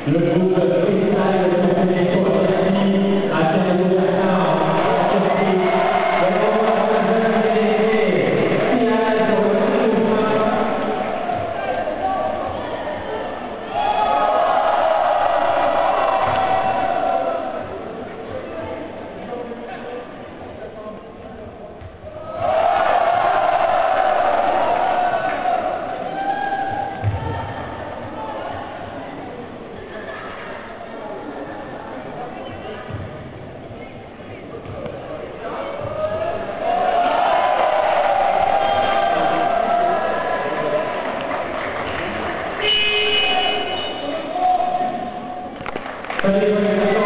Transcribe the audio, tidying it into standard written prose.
Le groupe freestyle de México a terminé le Dakar. Thank you.